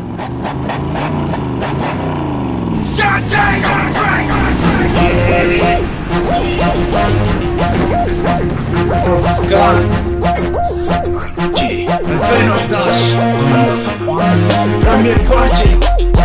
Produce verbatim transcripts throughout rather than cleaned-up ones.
اوسكار ألفين وإحداش بريمير بارتي.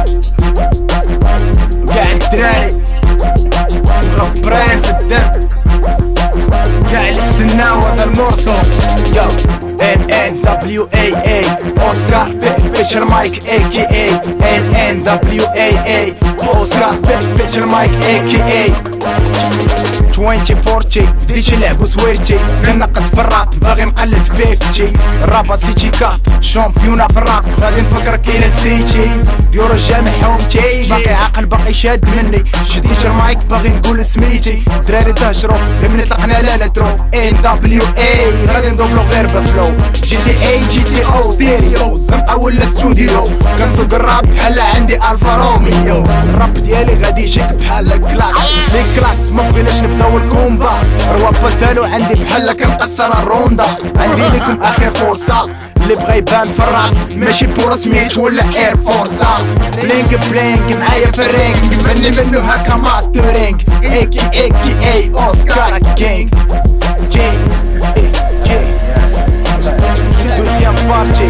قاع الدراري مغبرين في الدرب، قاع اللي تسناو هذا المورسو. يو ان ان دبليو اي اي اوسكار بيتشر مايك اي كي اي ان ان دبليو اي اي اوسكار بيتشر مايك اي كي اي عشرين أربعين. بديت نلعب وسويرتي كنقص في الراب، باغي نقلد فيفتي الراب سيتي كاب شامبيونا في الراب. غادي نفكر كي نسيتي ديور الجامع حومتي، باقي عاقل باقي شاد مني. شديت المايك باغي نقول سميتي، دراري تهجرو غير من طلقنا لا لا درو ان دبليو اي. غادي ندوبلو غير بفلو جي تي اي جي تي او ستيريو زنقه ولا ستوديو. كنسوق الراب بحال عندي الفا روميو. الراب ديالي غادي يجيك بحال كلاك لي كلاك. ما بغيناش نبداو الكومبا، روا فسالو عندي بحال كنقصر الروندا. عندي لكم اخر فرصه اللي بغا يبان في الراب، ماشي بورا سميت ولا اير فورسا. بلينك بلينك معايا في الرينج، مني منو هكا ماسترينج. ايكي ايكي اي اوسكار كينج. جي جي دوزيام بارتي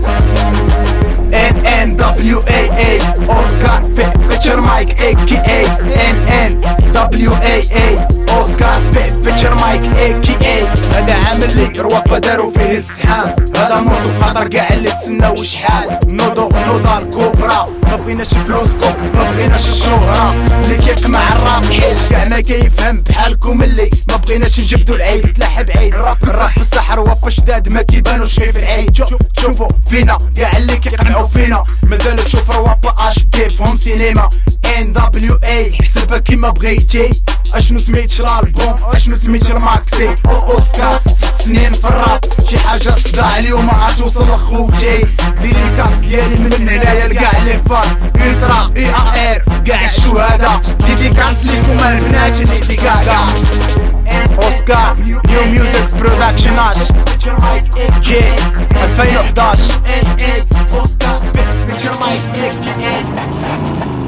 ان ان دبليو اي اي اوسكار بيتشر مايك اي كي اي ان ان دبليو اي اي اوسكار بيتشر مايك اي كي اي. هذا عامل لي روابا دارو فيه الزحام، هذا موضوع خاطر كاع اللي تسناو شحال. نوضو نوضا الكوبرا ما بغيناش فلوسكم ما بغيناش الشهرة. اللي كيقمع الراب حيت كاع ما كيفهم بحالكم، اللي ما بغيناش نجبدو العيد تلاحب عيد. الراب الراب في السحر وابا شداد ما كيبانوش غير في العيد. شوفو فينا كاع اللي كيقمعو فينا، مازال تشوف روابا اش كيفهم سينما. ان دبليو اي حسبها كيما بغيتي. اشنو سميت الالبوم اشنو سميت الماكسي او اوسكار. ست سنين في الراب شي حاجه صداع اليوم عاد توصل لخوتي. ديديكاس ديالي من هنايا لكاع لي فات الترا اي ار كاع الشهداء. ديديكاس ليكم البنات اللي ديكاكا. اوسكار نيو ميوزك برودكشن اش جي ألفين وإحداش. اوسكار بيتشر مايك